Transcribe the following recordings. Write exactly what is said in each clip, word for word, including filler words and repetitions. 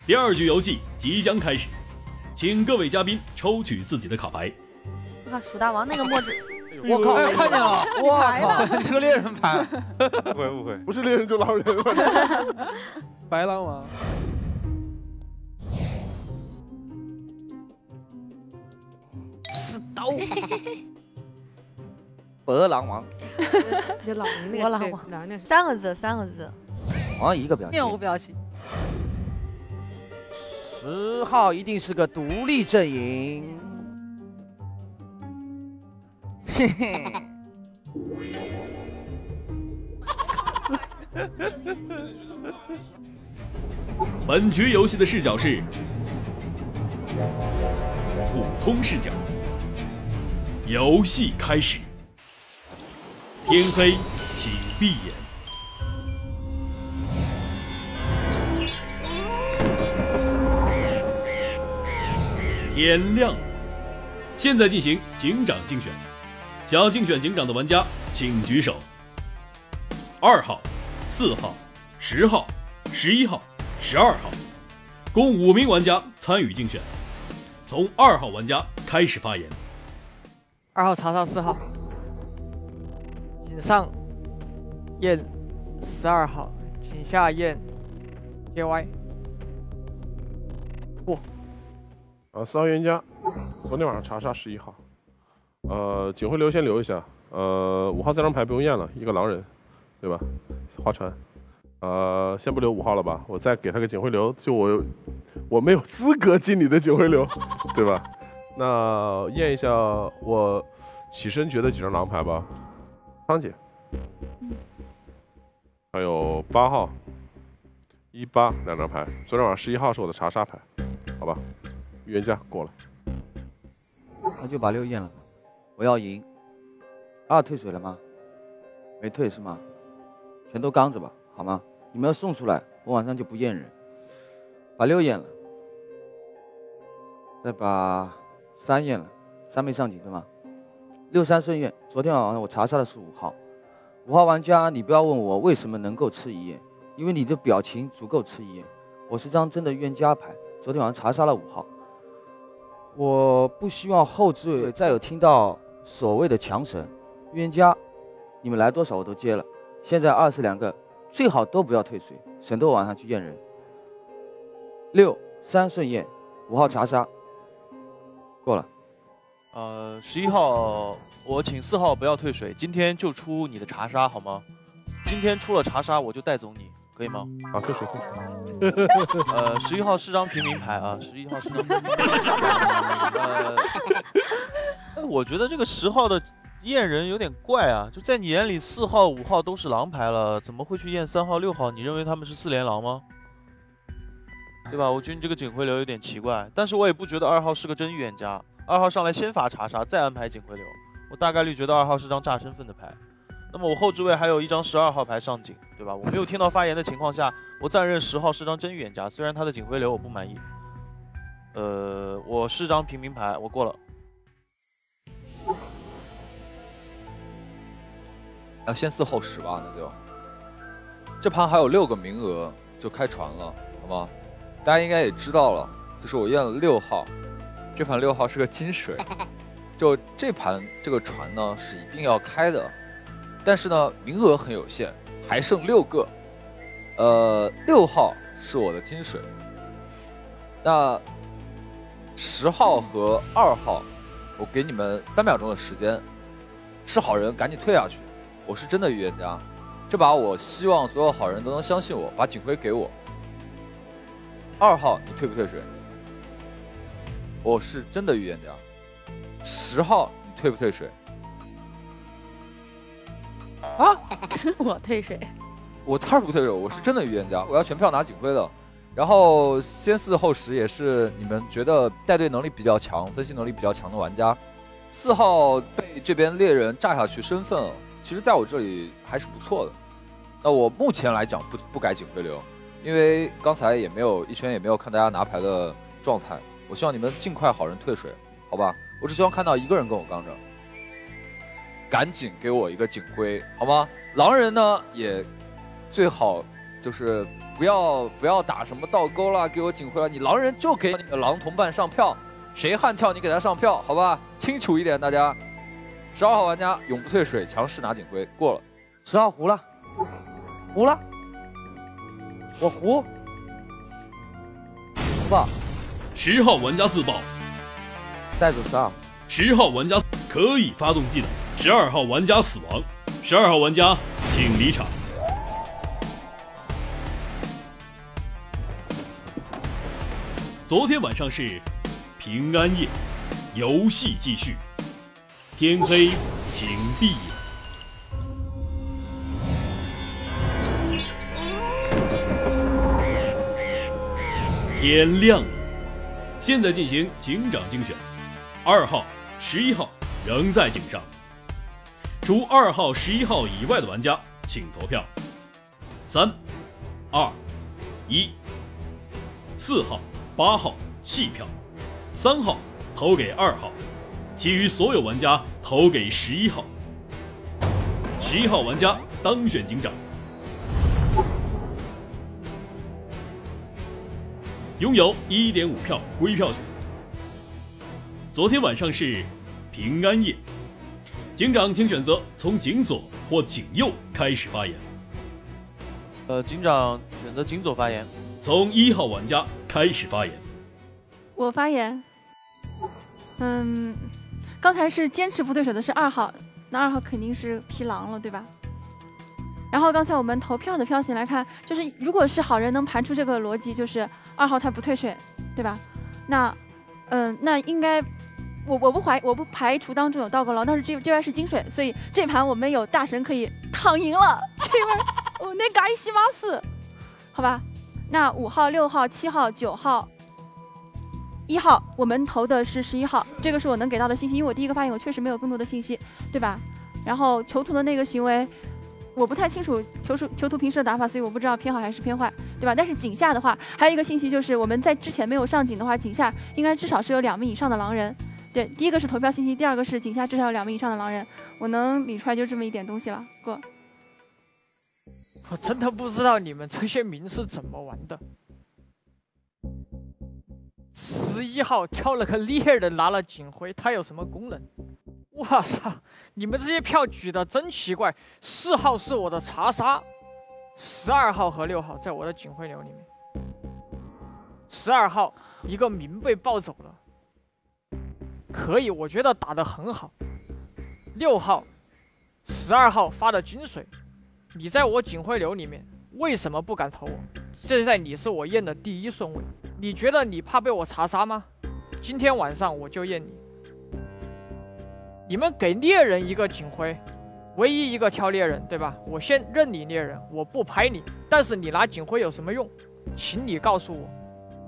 第二局游戏即将开始，请各位嘉宾抽取自己的卡牌。 我靠，鼠大王那个墨汁， 我靠，我看见了，我靠，你是个猎人牌。 误会误会， 不是猎人就狼人。 白狼王。 刺刀。 白狼王。 这老人那个， 我老王老人那是三个字，三个字。 王一个表情。 面无表情。 十号一定是个独立阵营。嘿嘿。 本局游戏的视角是普通视角。游戏开始，天黑，请闭眼。天亮了，现在进行警长竞选。想要竞选警长的玩家，请举手。二号、四号、十号、十一号、十二号，共五名玩家参与竞选。从二号玩家开始发言。 二号查查四号，请上验十二号，请下验 K Y。过。 啊，四号冤家，昨天晚上查杀十一号。呃，警徽流先留一下。呃，五号这张牌不用验了，一个狼人，对吧？划船。呃，先不留五号了吧，我再给他个警徽流，就我我没有资格进你的警徽流，对吧？那验一下我起身觉得几张狼牌吧，仓姐，还有八号、一八两张牌。昨天晚上十一号是我的查杀牌，好吧？预言家过了， 那就把六验了。我要赢。二退水了吗？没退是吗？全都刚着吧，好吗？你们要送出来，我晚上就不验人。把六验了，再把三验了，三没上警对吗？六三顺验。昨天晚上我查杀的是五号，五号玩家，你不要问我为什么能够吃一验，因为你的表情足够吃一验。我是张真的预言家牌，昨天晚上查杀了五号。我不希望后置位再有听到所谓的强神预言家，你们来多少我都接了。现在二十两个，最好都不要退水，省得我晚上去验人。六三顺验，五号查杀，过了。 呃，十一号，我请四号不要退水，今天就出你的查杀好吗？今天出了查杀，我就带走你，可以吗？ 啊，退水退水。呃，十一号是张平民牌啊，十一号是张平民牌。呃，我觉得这个十号的验人有点怪啊，就在你眼里，四号、五号都是狼牌了，怎么会去验三号、六号？你认为他们是四连狼吗？对吧？我觉得你这个警徽流有点奇怪，但是我也不觉得二号是个真预言家。二号上来先罚查杀，再安排警徽流，我大概率觉得二号是张炸身份的牌。那么我后置位还有一张十二号牌上警，对吧？我没有听到发言的情况下，我暂认十号是张真预言家，虽然他的警徽流我不满意。呃，我是张平民牌，我过了。 要先四后十吧，那就。这盘还有六个名额就开船了，好吗？大家应该也知道了，就是我验了六号，这盘六号是个金水，就这盘这个船呢是一定要开的，但是呢名额很有限，还剩六个。呃，六号是我的金水，那十号和二号，我给你们三秒钟的时间，是好人赶紧退下去。我是真的预言家，这把我希望所有好人都能相信我，把警徽给我。二号，你退不退水？我是真的预言家。十号，你退不退水？啊？ 我退水。 我当然不退水，我是真的预言家，我要全票拿警徽的。然后先四后十也是你们觉得带队能力比较强、分析能力比较强的玩家。四号被这边猎人炸下去身份了。其实在我这里还是不错的。那我目前来讲不不改警徽流，因为刚才也没有一圈也没有看大家拿牌的状态。我希望你们尽快好人退水，好吧？我只希望看到一个人跟我刚着，赶紧给我一个警徽，好吗？狼人呢也最好就是不要不要打什么倒钩啦，给我警徽了，你狼人就给你的狼同伴上票，谁悍跳你给他上票，好吧？清楚一点，大家。十二号玩家永不退水，强势拿警徽，过了。 十号胡了，胡了，我胡，胡吧。 十号玩家自爆， 带走十二。 十号玩家可以发动技能，十二号玩家死亡，十二号玩家请离场。昨天晚上是平安夜，游戏继续，天黑请闭眼。天亮了，现在进行警长精选。二号、十一号仍在警上，除二号、十一号以外的玩家请投票。三、二、一。四号、八号弃票，三号投给二号，其余所有玩家投给十一号。十一号玩家当选警长，拥有 一点五 票归票权。昨天晚上是平安夜，警长请选择从警左或警右开始发言。 呃，警长选择警左发言。 从一号玩家开始发言。 我发言。嗯，刚才是坚持不对手的是二号，那二号肯定是皮狼了，对吧？然后刚才我们投票的票型来看，就是如果是好人能盘出这个逻辑，就是二号他不退水，对吧？那，嗯，那应该，我我不怀我不排除当中有倒钩狼，但是这这边是金水，所以这盘我们有大神可以躺赢了。这边我那嘎一西马斯，好吧？那五号、六号、七号、九号、一号，我们投的是十一号，这个是我能给到的信息，因为我第一个发言我确实没有更多的信息，对吧？然后囚徒的那个行为。我不太清楚囚徒囚徒平时的打法，所以我不知道偏好还是偏坏，对吧？但是井下的话，还有一个信息就是我们在之前没有上井的话，井下应该至少是有两名以上的狼人。对，第一个是投票信息，第二个是井下至少有两名以上的狼人。我能理出来就这么一点东西了。过。 我真的不知道你们这些民是怎么玩的。十一号挑了个猎人拿了警徽，他有什么功能？我操！你们这些票举的真奇怪。四号是我的查杀，十二号和六号在我的警徽流里面。十二号一个民被抱走了，可以，我觉得打得很好。六号、十二号发的金水，你在我警徽流里面，为什么不敢投我？现在你是我验的第一顺位，你觉得你怕被我查杀吗？今天晚上我就验你。你们给猎人一个警徽，唯一一个挑猎人，对吧？我先认你猎人，我不排你，但是你拿警徽有什么用？请你告诉我。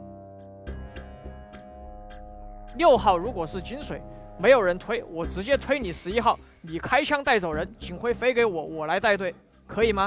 六号如果是金水，没有人推，我直接推你十一号，你开枪带走人，警徽飞给我，我来带队，可以吗？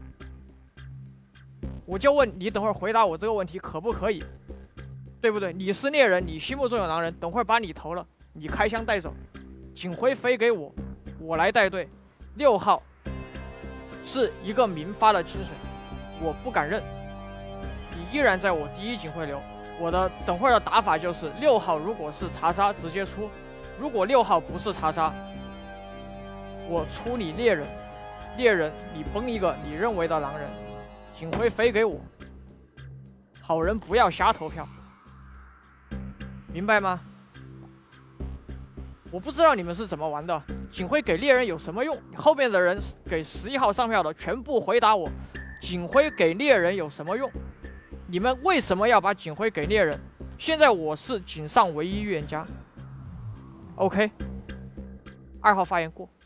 我就问你，等会儿回答我这个问题，可不可以？对不对？你是猎人，你心目中有狼人，等会儿把你投了，你开枪带走。警徽飞给我，我来带队。六号是一个民发的金水，我不敢认。你依然在我第一警徽流。我的等会儿的打法就是六号如果是查杀直接出，如果六号不是查杀，我出你猎人，猎人你崩一个你认为的狼人，警徽飞给我。好人不要瞎投票，明白吗？我不知道你们是怎么玩的，警徽给猎人有什么用？后面的人给十一号上票的全部回答我，警徽给猎人有什么用？你们为什么要把警徽给猎人？现在我是井上唯一预言家。OK， 二号发言过。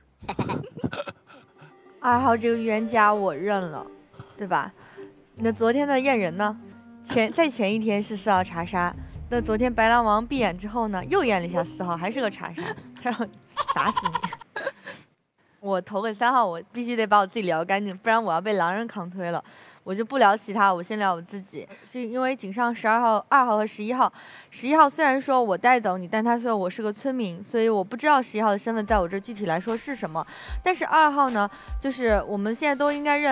二号这个预言家我认了，对吧？那昨天的验人呢？前在前一天是四号查杀。那昨天白狼王闭眼之后呢，又验了一下四号，还是个查杀，然后打死你！我投给三号，我必须得把我自己聊干净，不然我要被狼人扛推了。我就不聊其他，我先聊我自己。就因为井上十二号、二号和十一号，十一号虽然说我带走你，但他说我是个村民，所以我不知道十一号的身份在我这具体来说是什么。但是二号呢，就是我们现在都应该认。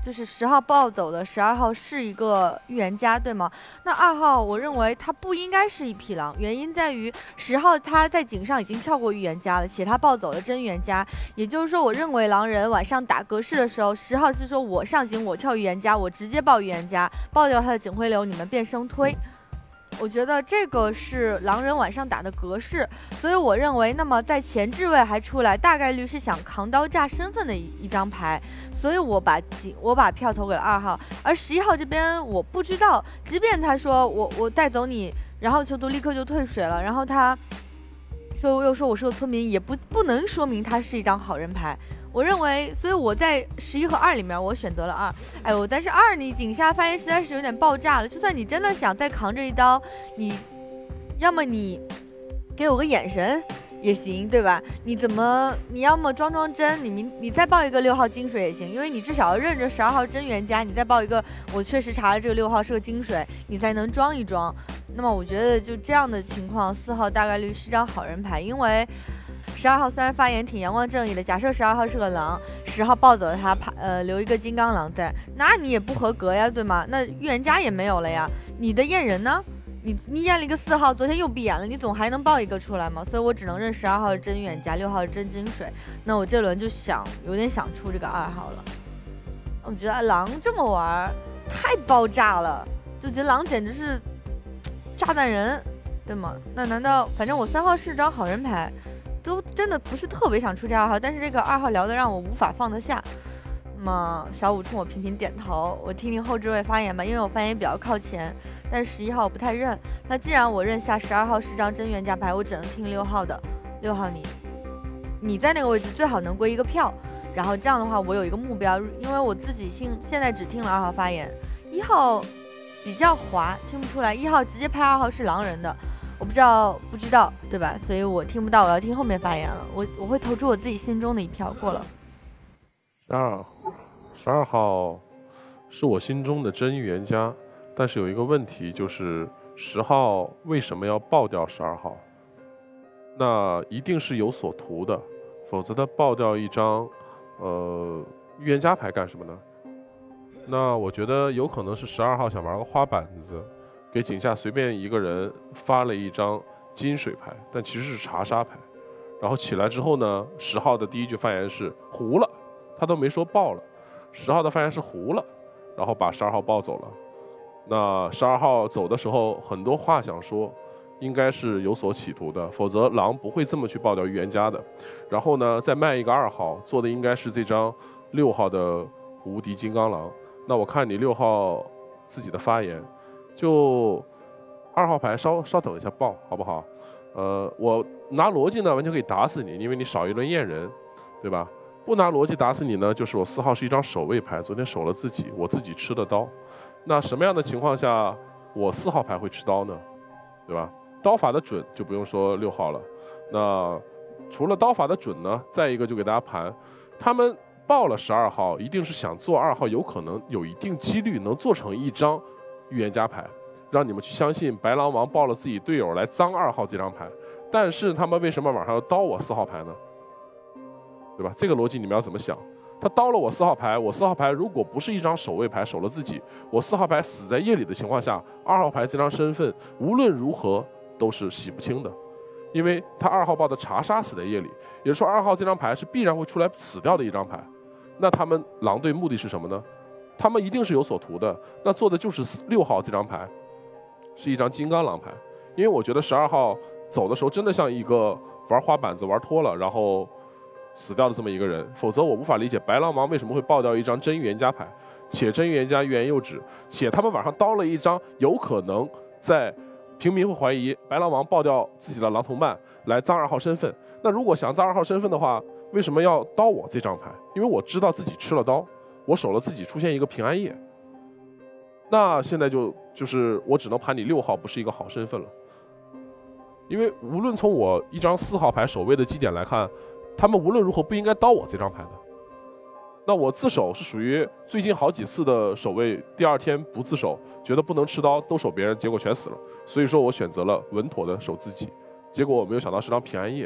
就是十号暴走的十二号是一个预言家，对吗？那二号我认为他不应该是一匹狼，原因在于十号他在井上已经跳过预言家了，且他暴走了真预言家，也就是说，我认为狼人晚上打格式的时候，十号是说我上井我跳预言家，我直接爆预言家，爆掉他的警徽流，你们变生推。我觉得这个是狼人晚上打的格式，所以我认为，那么在前置位还出来，大概率是想扛刀炸身份的一一张牌，所以我把我把票投给了二号，而十一号这边我不知道，即便他说我我带走你，然后囚徒立刻就退水了，然后他说又说我是个村民，也不不能说明他是一张好人牌。我认为，所以我在十一和二里面，我选择了二。哎呦，但是二你井下发言实在是有点爆炸了。就算你真的想再扛这一刀，你要么你给我个眼神也行，对吧？你怎么你要么装装真，你明你再报一个六号金水也行，因为你至少要认着十二号真预言家，你再报一个我确实查了这个六号是个金水，你才能装一装。那么我觉得就这样的情况，四号大概率是张好人牌，因为。十二号虽然发言挺阳光正义的，假设十二号是个狼，十号抱走了他，呃，留一个金刚狼在，那你也不合格呀，对吗？那预言家也没有了呀，你的验人呢？你你验了一个四号，昨天又闭眼了，你总还能报一个出来吗？所以我只能认十二号是真预言家，六号是真金水。那我这轮就想有点想出这个二号了，我觉得狼这么玩太爆炸了，就觉得狼简直是炸弹人，对吗？那难道反正我三号是张好人牌？都真的不是特别想出这二号，但是这个二号聊得让我无法放得下。那么小五冲我频频点头，我听听后置位发言吧，因为我发言比较靠前，但是十一号我不太认。那既然我认下十二号是张真预言家牌，我只能听六号的。六号你你在那个位置最好能归一个票，然后这样的话我有一个目标，因为我自己现现在只听了二号发言，一号比较滑，听不出来，一号直接拍二号是狼人的。我不知道，不知道，对吧？所以我听不到，我要听后面发言了。我我会投出我自己心中的一票，过了。 十二，十二号是我心中的真预言家，但是有一个问题，就是十号为什么要爆掉十二号？那一定是有所图的，否则他爆掉一张，呃，预言家牌干什么呢？那我觉得有可能是十二号想玩个花板子。给井下随便一个人发了一张金水牌，但其实是查杀牌。然后起来之后呢，十号的第一句发言是糊了，他都没说爆了。十号的发言是糊了，然后把十二号抱走了。那十二号走的时候很多话想说，应该是有所企图的，否则狼不会这么去爆掉预言家的。然后呢，再卖一个二号，做的应该是这张六号的无敌金刚狼。那我看你六号自己的发言。就二号牌稍稍等一下爆好不好？呃，我拿逻辑呢完全可以打死你，因为你少一轮验人，对吧？不拿逻辑打死你呢，就是我四号是一张守卫牌，昨天守了自己，我自己吃的刀。那什么样的情况下我四号牌会吃刀呢？对吧？刀法的准就不用说六号了。那除了刀法的准呢，再一个就给大家盘，他们爆了十二号，一定是想做二号，有可能有一定几率能做成一张。预言家牌，让你们去相信白狼王爆了自己队友来脏二号这张牌，但是他们为什么晚上要刀我四号牌呢？对吧？这个逻辑你们要怎么想？他刀了我四号牌，我四号牌如果不是一张守卫牌守了自己，我四号牌死在夜里的情况下，二号牌这张身份无论如何都是洗不清的，因为他二号爆的查杀死在夜里，也就是说二号这张牌是必然会出来死掉的一张牌。那他们狼队目的是什么呢？他们一定是有所图的，那做的就是六号这张牌，是一张金刚狼牌。因为我觉得十二号走的时候真的像一个玩花板子玩脱了，然后死掉的这么一个人，否则我无法理解白狼王为什么会爆掉一张真预言家牌，且真预言家欲言又止，且他们晚上刀了一张有可能在平民会怀疑白狼王爆掉自己的狼同伴来脏二号身份。那如果想脏二号身份的话，为什么要刀我这张牌？因为我知道自己吃了刀。我守了自己出现一个平安夜，那现在就就是我只能盘你六号不是一个好身份了，因为无论从我一张四号牌守卫的基点来看，他们无论如何不应该刀我这张牌的。那我自首是属于最近好几次的守卫，第二天不自首，觉得不能吃刀，都守别人，结果全死了。所以说我选择了稳妥的守自己，结果我没有想到是张平安夜。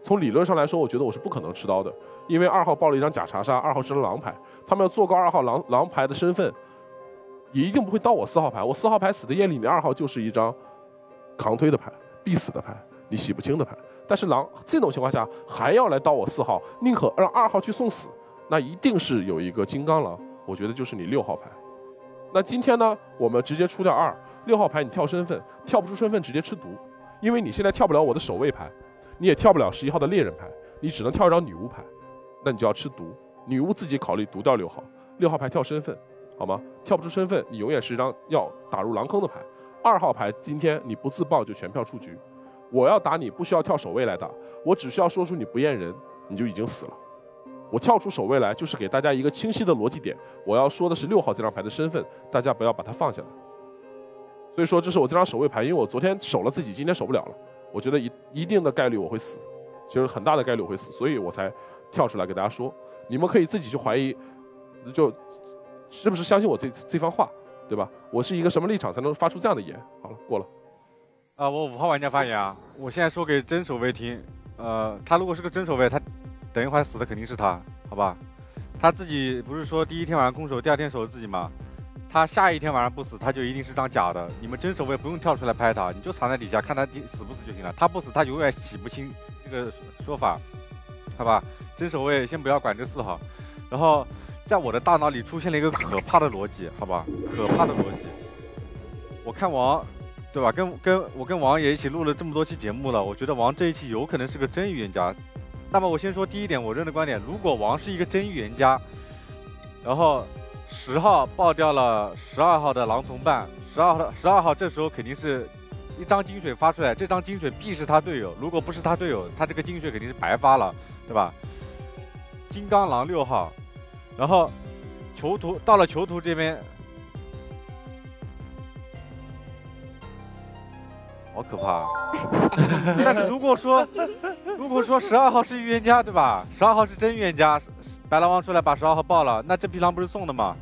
从理论上来说，我觉得我是不可能持刀的，因为二号报了一张假查杀，二号是张狼牌，他们要做高二号狼狼牌的身份，也一定不会刀我四号牌。我四号牌死的夜里，你二号就是一张扛推的牌，必死的牌，你洗不清的牌。但是狼这种情况下还要来刀我四号，宁可让二号去送死，那一定是有一个金刚狼，我觉得就是你六号牌。那今天呢，我们直接出掉二六号牌，你跳身份，跳不出身份直接吃毒，因为你现在跳不了我的守卫牌，你也跳不了十一号的猎人牌，你只能跳一张女巫牌，那你就要吃毒。女巫自己考虑毒掉六号，六号牌跳身份，好吗？跳不出身份，你永远是一张要打入狼坑的牌。二号牌今天你不自爆就全票出局，我要打你不需要跳守卫来打，我只需要说出你不验人，你就已经死了。我跳出守卫来就是给大家一个清晰的逻辑点，我要说的是六号这张牌的身份，大家不要把它放下来。所以说这是我这张守卫牌，因为我昨天守了自己，今天守不了了，我觉得一一定的概率我会死，就是很大的概率我会死，所以我才跳出来给大家说。你们可以自己去怀疑，就是不是相信我这这番话，对吧？我是一个什么立场才能发出这样的言？好了，过了。 啊，我五号玩家发言啊，我现在说给真守卫听，呃，他如果是个真守卫，他等一会儿死的肯定是他，好吧？他自己不是说第一天晚上空守，第二天守自己吗？他下一天晚上不死，他就一定是张假的。你们真守卫不用跳出来拍他，你就藏在底下看他死不死就行了。他不死，他永远洗不清这个说法，好吧？真守卫先不要管这四号，然后在我的大脑里出现了一个可怕的逻辑，好吧？可怕的逻辑。我看王，对吧？跟跟我跟王也一起录了这么多期节目了，我觉得王这一期有可能是个真预言家。那么我先说第一点，我认的观点，如果王是一个真预言家，然后十号爆掉了十二号的狼同伴，十二号十二号这时候肯定是一张金水发出来，这张金水必是他队友，如果不是他队友，他这个金水肯定是白发了，对吧？金刚狼六号，然后囚徒到了囚徒这边，好可怕、啊！但是如果说如果说十二号是预言家，对吧？十二号是真预言家，白狼王出来把十二号爆了，那这匹狼不是送的吗？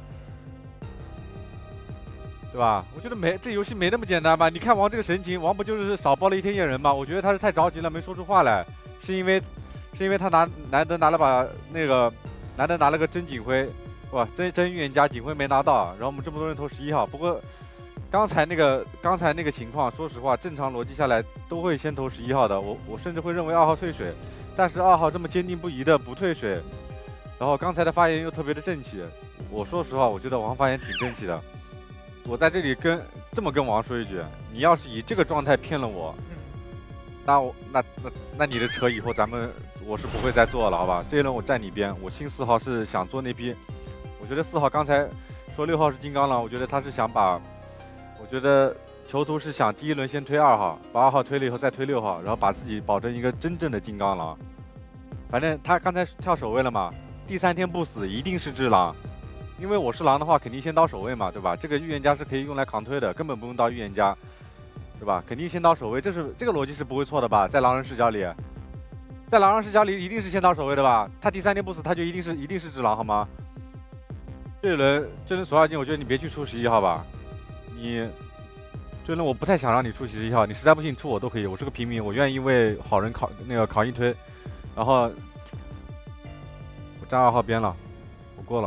对吧？我觉得没这游戏没那么简单吧？你看王这个神情，王不就是少爆了一天验人吗？我觉得他是太着急了，没说出话来，是因为是因为他拿难得拿了把那个难得拿了个真警徽，哇，真真预言家警徽没拿到，然后我们这么多人投十一号，不过。刚才那个刚才那个情况，说实话，正常逻辑下来都会先投十一号的。我我甚至会认为二号退水，但是二号这么坚定不移的不退水，然后刚才的发言又特别的正气。我说实话，我觉得王发言挺正气的。我在这里跟这么跟王说一句：你要是以这个状态骗了我，那我那那那你的车以后咱们我是不会再做了，好吧？这一轮我站你边，我信四号是想做那批。我觉得四号刚才说六号是金刚狼，我觉得他是想把。我觉得囚徒是想第一轮先推二号，把二号推了以后再推六号，然后把自己保证一个真正的金刚狼。反正他刚才跳守卫了嘛，第三天不死一定是只狼，因为我是狼的话肯定先刀守卫嘛，对吧？这个预言家是可以用来扛推的，根本不用刀预言家，对吧？肯定先刀守卫，这是这个逻辑是不会错的吧？在狼人视角里，在狼人视角里一定是先刀守卫的吧？他第三天不死，他就一定是一定是只狼好吗？这轮这轮索尔金，我觉得你别去出十一号吧。你这轮我不太想让你出十一号，你实在不行出我都可以，我是个平民，我愿意为好人考那个考一推，然后我站二号边了，我过了。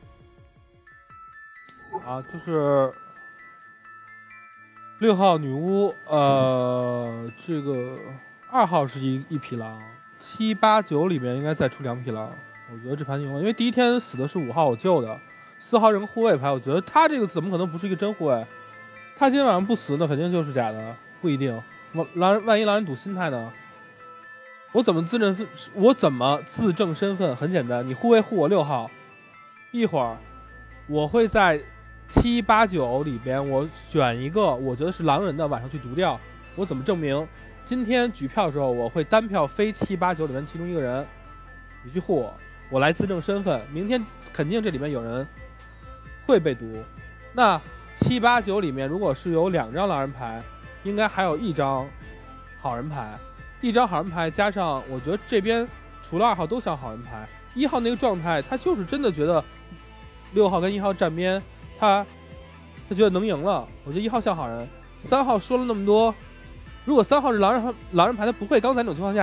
啊，就是六号女巫，呃，这个二号是一一匹狼，七八九里面应该再出两匹狼，我觉得这盘赢了，因为第一天死的是五号我救的，四号是个护卫牌，我觉得他这个怎么可能不是一个真护卫？他今天晚上不死，那肯定就是假的，不一定。狼人万一狼人赌心态呢？我怎么自证？我怎么自证身份？很简单，你护卫护我六号，一会儿我会在七八九里边，我选一个我觉得是狼人的，晚上去毒掉。我怎么证明？今天举票的时候，我会单票非七八九里面其中一个人，你去护我，我来自证身份。明天肯定这里面有人会被毒，那。七八九里面，如果是有两张狼人牌，应该还有一张好人牌，一张好人牌加上，我觉得这边除了二号都像好人牌，一号那个状态，他就是真的觉得六号跟一号站边，他他觉得能赢了。我觉得一号像好人，三号说了那么多，如果三号是狼人狼人牌，他不会刚才那种情况下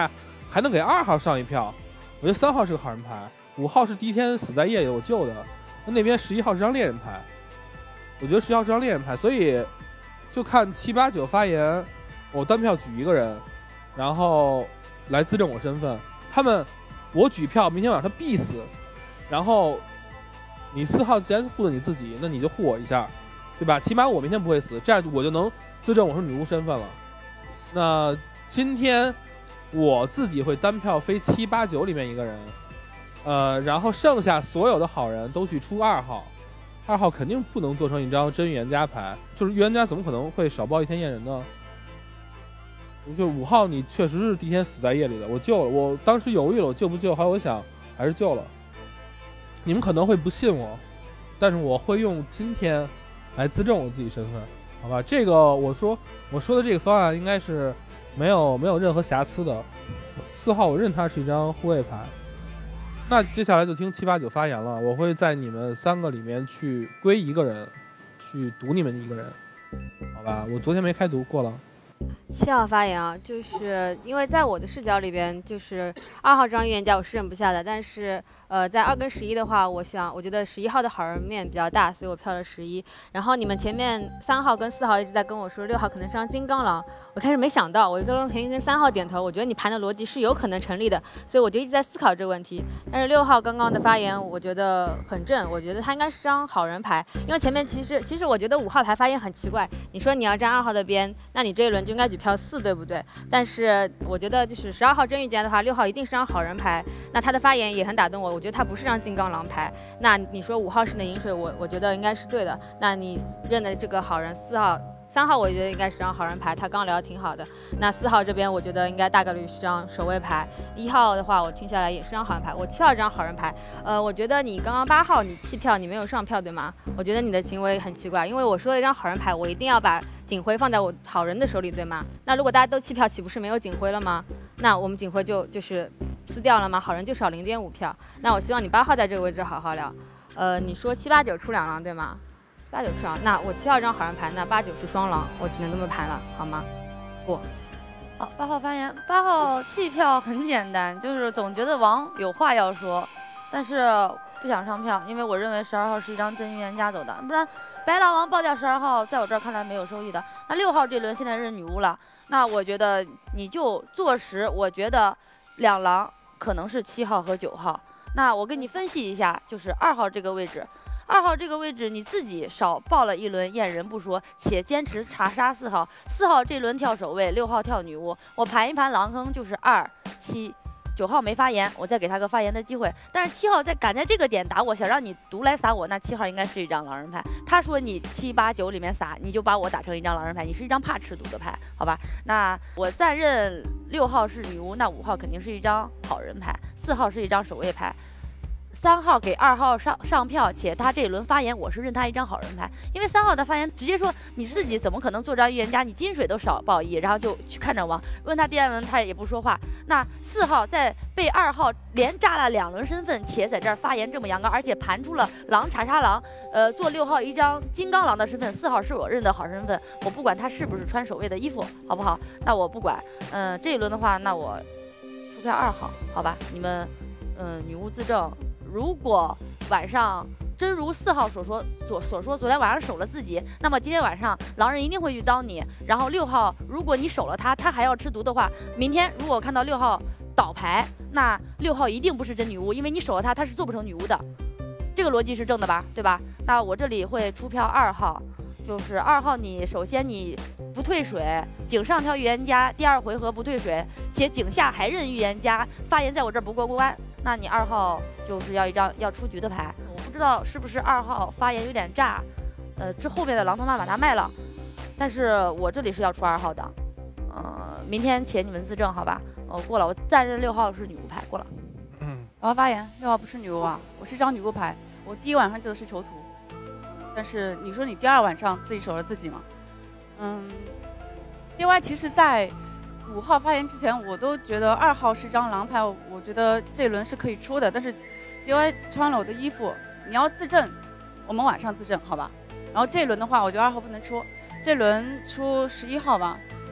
还能给二号上一票。我觉得三号是个好人牌，五号是第一天死在夜里我救的，那那边十一号是张猎人牌，我觉得十一号是张猎人牌，所以就看七八九发言，我单票举一个人，然后来自证我身份。他们我举票，明天晚上他必死，然后你四号既然护了你自己，那你就护我一下，对吧？起码我明天不会死，这样我就能自证我是女巫身份了。那今天我自己会单票飞七八九里面一个人，呃，然后剩下所有的好人都去出二号，二号肯定不能做成一张真预言家牌，就是预言家怎么可能会少报一天验人呢？就五号你确实是第一天死在夜里的，我救了，我当时犹豫了，我救不救？后来我想还是救了。你们可能会不信我，但是我会用今天来自证我自己身份，好吧？这个我说我说的这个方案应该是没有没有任何瑕疵的。四号我认它是一张护卫牌。那接下来就听七八九发言了，我会在你们三个里面去归一个人，去读你们一个人，好吧？我昨天没开读过了。 七号发言啊，就是因为在我的视角里边，就是二号这张预言家我是认不下的，但是呃，在二跟十一的话，我想我觉得十一号的好人面比较大，所以我票了十一。然后你们前面三号跟四号一直在跟我说六号可能是张金刚狼，我开始没想到，我跟肯定跟三号点头，我觉得你盘的逻辑是有可能成立的，所以我就一直在思考这个问题。但是六号刚刚的发言我觉得很正，我觉得他应该是张好人牌，因为前面其实其实我觉得五号牌发言很奇怪，你说你要站二号的边，那你这一轮就应该举票四，对不对？但是我觉得就是十二号真预言的话，六号一定是张好人牌，那他的发言也很打动我，我觉得他不是张金刚狼牌。那你说五号是那饮水，我我觉得应该是对的。那你认的这个好人四号。三号我觉得应该是张好人牌，他刚聊的挺好的。那四号这边我觉得应该大概率是张守卫牌。一号的话我听下来也是张好人牌，我七号这张好人牌。呃，我觉得你刚刚八号你弃票，你没有上票对吗？我觉得你的行为很奇怪，因为我说了一张好人牌，我一定要把警徽放在我好人的手里对吗？那如果大家都弃票，岂不是没有警徽了吗？那我们警徽就就是撕掉了吗？好人就少零点五票。那我希望你八号在这个位置好好聊。呃，你说七八九出两狼对吗？八九是狼，那我七号这张好人牌，那八九是双狼，我只能这么盘了，好吗？过。 好，八号发言。八号弃票很简单，就是总觉得王有话要说，但是不想上票，因为我认为十二号是一张真预言家走的，不然白狼王报价十二号，在我这儿看来没有收益的。那六号这轮现在是女巫了，那我觉得你就坐实，我觉得两狼可能是七号和九号。那我跟你分析一下，就是二号这个位置。二号这个位置你自己少报了一轮验人不说，且坚持查杀四号，四号这轮跳守卫，六号跳女巫，我盘一盘狼坑就是二七，九号没发言，我再给他个发言的机会。但是七号在赶在这个点打我，想让你毒来撒我，那七号应该是一张狼人牌。他说你七八九里面撒，你就把我打成一张狼人牌，你是一张怕吃毒的牌，好吧？那我暂认六号是女巫，那五号肯定是一张好人牌，四号是一张守卫牌。三号给二号上上票，且他这一轮发言，我是认他一张好人牌，因为三号的发言直接说你自己怎么可能做张预言家，你金水都少报一，然后就去看着王，问他第二轮他也不说话。那四号在被二号连炸了两轮身份，且在这儿发言这么阳刚，而且盘出了狼查杀狼，呃，做六号一张金刚狼的身份，四号是我认的好身份，我不管他是不是穿守卫的衣服，好不好？那我不管，嗯、呃，这一轮的话，那我出票二号，好吧？你们，嗯、呃，女巫自证。如果晚上真如四号所说所所说，昨天晚上守了自己，那么今天晚上狼人一定会去刀你。然后六号，如果你守了他，他还要吃毒的话，明天如果看到六号倒牌，那六号一定不是真女巫，因为你守了他，他是做不成女巫的。这个逻辑是正的吧？对吧？那我这里会出票二号，就是二号你首先你不退水，井上跳预言家，第二回合不退水，且井下还认预言家，发言在我这儿不过关。那你二号就是要一张要出局的牌，我不知道是不是二号发言有点炸，呃，之后面的狼头妈把它卖了，但是我这里是要出二号的，呃，明天且你们自证好吧？我、哦、过了，我暂认六号是女巫牌，过了。 嗯，我要发言，六号不是女巫啊，我是一张女巫牌，我第一晚上救的是囚徒，但是你说你第二晚上自己守了自己吗？嗯 ，D Y 其实在五号发言之前，我都觉得二号是张狼牌，我觉得这轮是可以出的。但是 J Y 穿了我的衣服，你要自证，我们晚上自证好吧？然后这轮的话，我觉得二号不能出，这轮出十一号吧。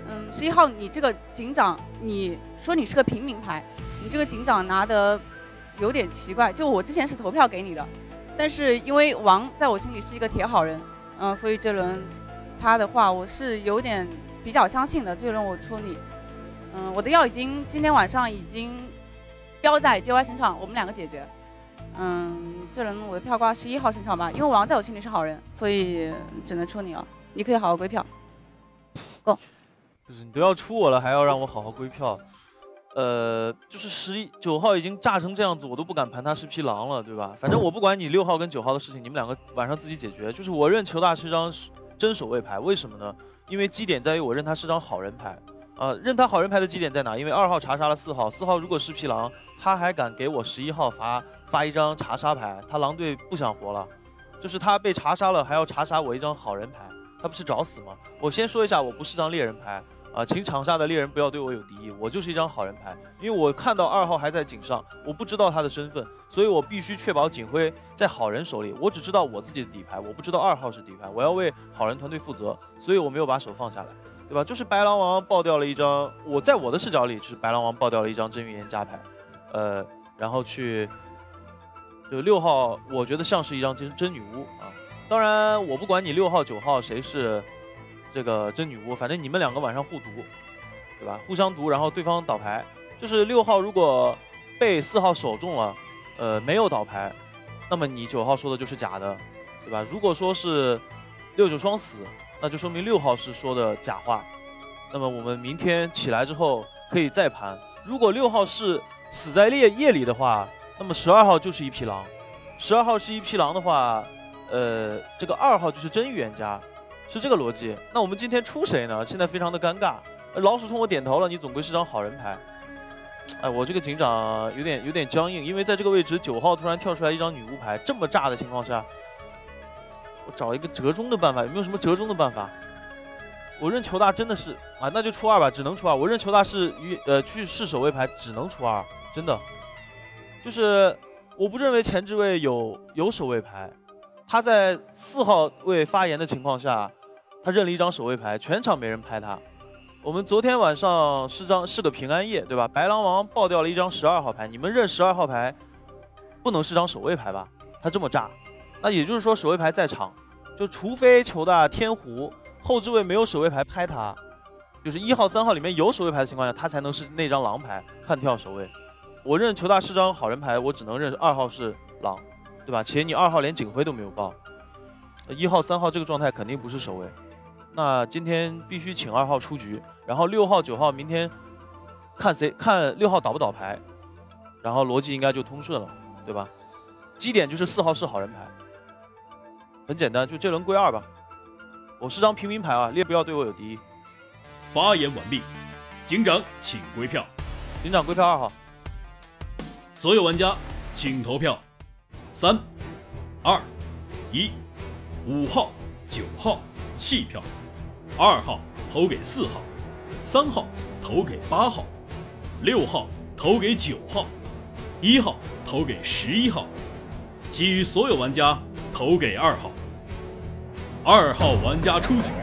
嗯，十一号你这个警长，你说你是个平民牌，你这个警长拿的有点奇怪。就我之前是投票给你的，但是因为王在我心里是一个铁好人，嗯，所以这轮他的话我是有点比较相信的。这轮我出你，嗯，我的药已经今天晚上已经标在 J Y 身上，我们两个解决。嗯，这轮我的票挂十一号身上吧，因为王在我心里是好人，所以只能出你了。你可以好好归票。Go。 就是你都要出我了，还要让我好好归票，呃，就是十一九号已经炸成这样子，我都不敢盘他是匹狼了，对吧？反正我不管你六号跟九号的事情，你们两个晚上自己解决。就是我认裘大是张真守卫牌，为什么呢？因为基点在于我认他是张好人牌，啊、呃，认他好人牌的基点在哪？因为二号查杀了四号，四号如果是匹狼，他还敢给我十一号发发一张查杀牌，他狼队不想活了，就是他被查杀了，还要查杀我一张好人牌，他不是找死吗？我先说一下，我不是张猎人牌。啊，请场下的猎人不要对我有敌意，我就是一张好人牌，因为我看到二号还在井上，我不知道他的身份，所以我必须确保警徽在好人手里。我只知道我自己的底牌，我不知道二号是底牌，我要为好人团队负责，所以我没有把手放下来，对吧？就是白狼王爆掉了一张，我在我的视角里是白狼王爆掉了一张真预言家牌，呃，然后去就六号，我觉得像是一张真真女巫啊。当然，我不管你六号九号谁是。这个真女巫，反正你们两个晚上互毒，对吧？互相毒，然后对方倒牌。就是六号如果被四号守中了，呃，没有倒牌，那么你九号说的就是假的，对吧？如果说是六九双死，那就说明六号是说的假话。那么我们明天起来之后可以再盘。如果六号是死在夜夜里的话，那么十二号就是一匹狼。十二号是一匹狼的话，呃，这个二号就是真预言家。是这个逻辑，那我们今天出谁呢？现在非常的尴尬。老鼠冲我点头了，你总归是张好人牌。哎，我这个警长有点有点僵硬，因为在这个位置九号突然跳出来一张女巫牌，这么炸的情况下，我找一个折中的办法，有没有什么折中的办法？我认裘大真的是啊，那就出二吧，只能出二。我认裘大是与呃去试守卫牌，只能出二，真的。就是我不认为前置位有有守卫牌，他在四号位发言的情况下。他认了一张守卫牌，全场没人拍他。我们昨天晚上是张是个平安夜，对吧？白狼王爆掉了一张十二号牌，你们认十二号牌不能是张守卫牌吧？他这么炸，那也就是说守卫牌在场，就除非裘大天胡后置位没有守卫牌拍他，就是一号三号里面有守卫牌的情况下，他才能是那张狼牌悍跳守卫。我认裘大是张好人牌，我只能认二号是狼，对吧？且你二号连警徽都没有报，一号三号这个状态肯定不是守卫。那今天必须请二号出局，然后六号九号明天看谁看六号倒不倒牌，然后逻辑应该就通顺了，对吧？基点就是四号是好人牌，很简单，就这轮归二吧。我是张平民牌啊，列不要对我有敌意。 发言完毕，警长请归票。 警长归票二号。 所有玩家请投票。三、二、一，五号、九号弃票。二号投给四号，三号投给八号，六号投给九号，一号投给十一号，其余所有玩家投给二号。二号玩家出局。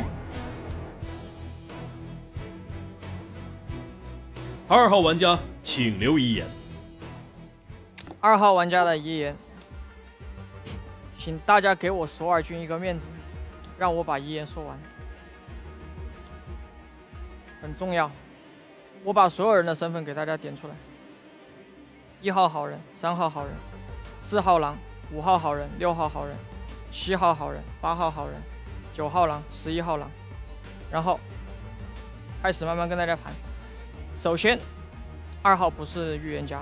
二号玩家请留遗言。 二号玩家的遗言，请大家给我索尔君一个面子，让我把遗言说完。很重要，我把所有人的身份给大家点出来：一号好人，三号好人，四号狼，五号好人，六号好人，七号好人，八号好人，九号狼，十一号狼。然后开始慢慢跟大家盘。首先，二号不是预言家，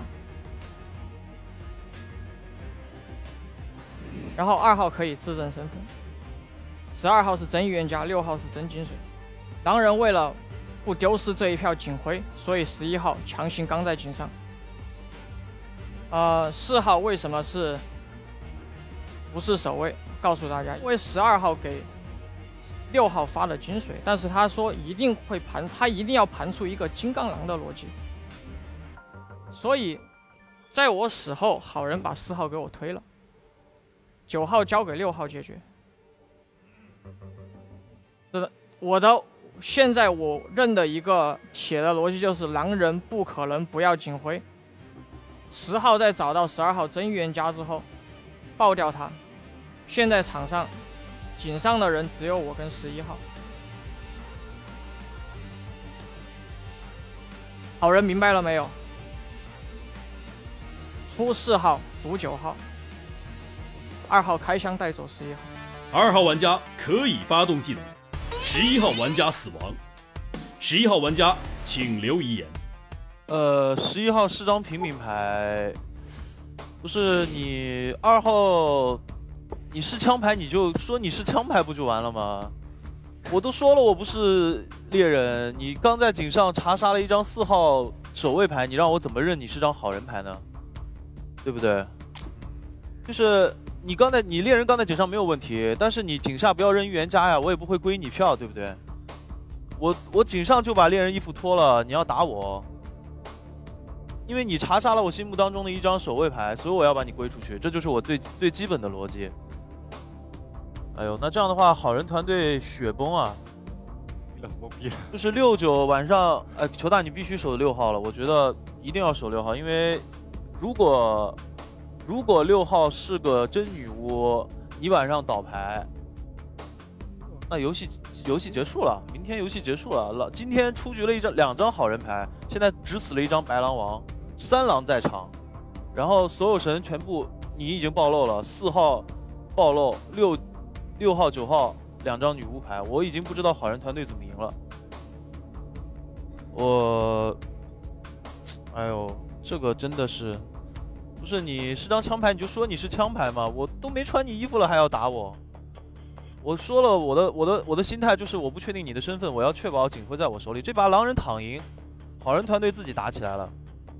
然后二号可以自证身份，十二号是真预言家，六号是真金水。狼人为了不丢失这一票警徽，所以十一号强行刚在井上。呃，四号为什么是不是守卫？告诉大家，因为十二号给六号发了金水，但是他说一定会盘，他一定要盘出一个金刚狼的逻辑。所以，在我死后，好人把四号给我推了，九号交给六号解决。是的，我的现在我认的一个铁的逻辑就是狼人不可能不要警徽。十号在找到十二号真预言家之后，爆掉他。现在场上井上的人只有我跟十一号。好人明白了没有？出四号毒九号，二号开枪带走十一号。 二号玩家可以发动技能，十一号玩家死亡，十一号玩家请留遗言。 呃，十一号是张平民牌，不是你二号，你是枪牌你就说你是枪牌不就完了吗？我都说了我不是猎人，你刚在井上查杀了一张四号守卫牌，你让我怎么认你是张好人牌呢？对不对？就是你刚才你猎人刚才井上没有问题，但是你井下不要扔预言家呀，我也不会归你票，对不对？我我井上就把猎人衣服脱了，你要打我。因为你查杀了我心目当中的一张守卫牌，所以我要把你归出去，这就是我最最基本的逻辑。哎呦，那这样的话，好人团队雪崩啊！ 懵逼了。 就是六九晚上，哎，球大你必须守六号了，我觉得一定要守六号，因为如果如果六号是个真女巫，你晚上倒牌，那游戏游戏结束了，明天游戏结束了。了，今天出局了一张两张好人牌，现在只死了一张白狼王。三狼在场，然后所有神全部你已经暴露了，四号暴露，六六号九号两张女巫牌，我已经不知道好人团队怎么赢了。我，哎呦，这个真的是，不是你是张枪牌你就说你是枪牌吗？我都没穿你衣服了还要打我。我说了我的我的我的心态就是我不确定你的身份，我要确保警徽在我手里。这把狼人躺赢，好人团队自己打起来了。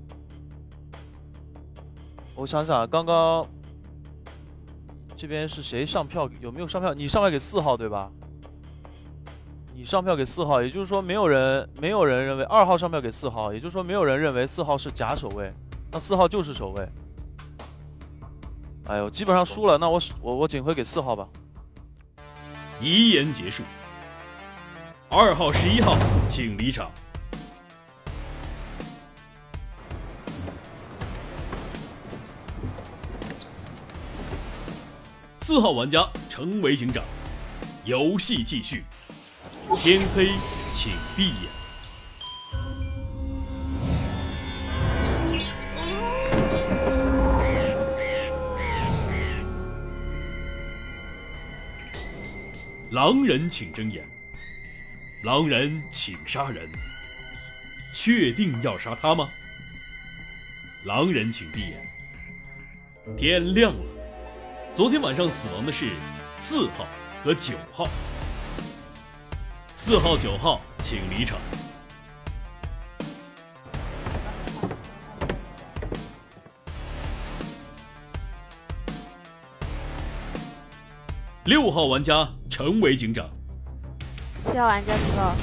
我想想，刚刚这边是谁上票？有没有上票？你上票给四号对吧？你上票给四号，也就是说没有人没有人认为二号上票给四号，也就是说没有人认为四号是假守卫，那四号就是守卫。哎呦，基本上输了，那我我我警徽给四号吧。 遗言结束。二号、十一号，请离场。四号玩家成为警长，游戏继续。天黑，请闭眼。狼人请睁眼，狼人请杀人。确定要杀他吗？狼人请闭眼。天亮了。昨天晚上死亡的是四号和九号，四号、九号请离场。六号玩家成为警长， 七号玩家自爆，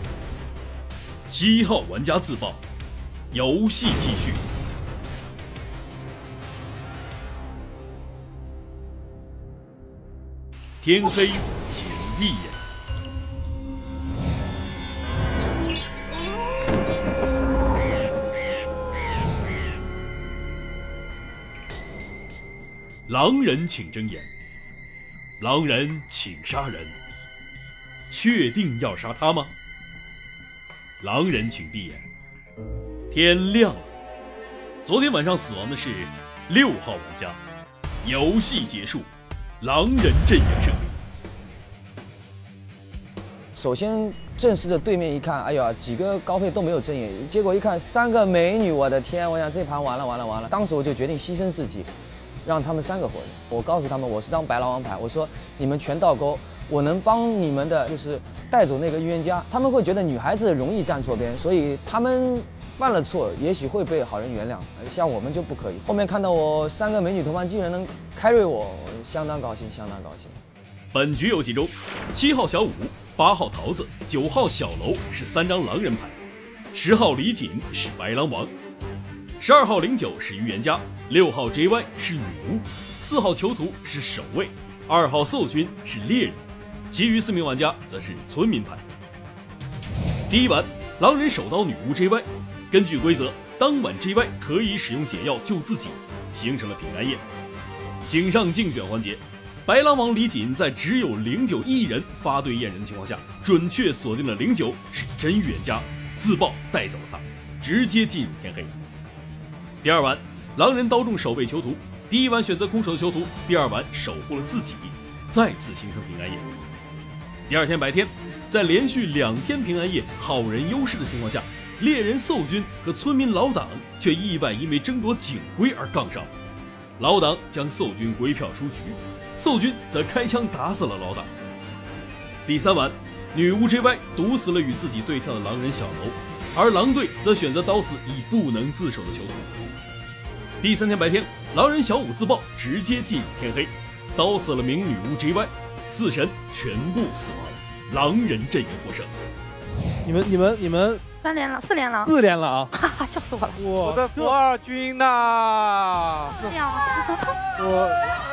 七号玩家自爆，游戏继续。天黑，请闭眼。狼人请睁眼，狼人请杀人。确定要杀他吗？狼人请闭眼。天亮了。昨天晚上死亡的是六号玩家。游戏结束。狼人阵营胜利。 首先正视着对面一看，哎呀，几个高配都没有睁眼，结果一看三个美女，我的天！我想这盘完了完了完了。当时我就决定牺牲自己，让他们三个活着。我告诉他们我是张白狼王牌，我说你们全倒钩，我能帮你们的就是带走那个预言家。他们会觉得女孩子容易站错边，所以他们犯了错，也许会被好人原谅，像我们就不可以。后面看到我三个美女同伴居然能carry我，相当高兴，相当高兴。 本局游戏中，七号小五、八号桃子、九号小楼是三张狼人牌，十号李锦是白狼王，十二号零九是预言家，六号 J Y 是女巫，四号囚徒是守卫，二号素君是猎人，其余四名玩家则是村民牌。 第一晚，狼人手刀女巫 J Y， 根据规则，当晚 J Y 可以使用解药救自己，形成了平安夜。井上竞选环节，白狼王李锦在只有零九一人发对验人的情况下，准确锁定了零九是真预言家，自爆带走了他，直接进入天黑。第二晚，狼人刀中守卫囚徒，第一晚选择空手的囚徒，第二晚守护了自己，再次形成平安夜。第二天白天，在连续两天平安夜好人优势的情况下，猎人兽君和村民老党却意外因为争夺警徽而杠上，老党将兽君归票出局，兽君则开枪打死了老党。第三晚，女巫 J Y 毒死了与自己对跳的狼人小楼，而狼队则选择刀死已不能自首的囚徒。第三天白天，狼人小五自爆，直接进入天黑，刀死了名女巫 J Y， 四神全部死亡，狼人阵营获胜。 你们、你们、你们三连了，四连了， 四连了啊！ 哈哈，笑死我了！ 我的不二军呐！ 哎呀， 我，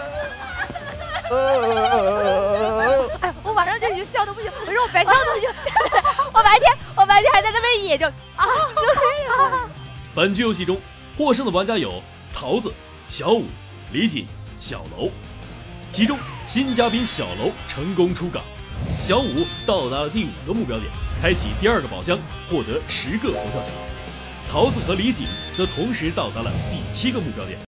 哎，我晚上就已经笑的不行，我说我白笑都行， 我白天我白天还在那边野就啊， 本局游戏中获胜的玩家有桃子、小五、李锦、小楼，其中新嘉宾小楼成功出港，小五到达了第五个目标点，开启第二个宝箱，获得十个佛跳墙。桃子和李锦则同时到达了第七个目标点。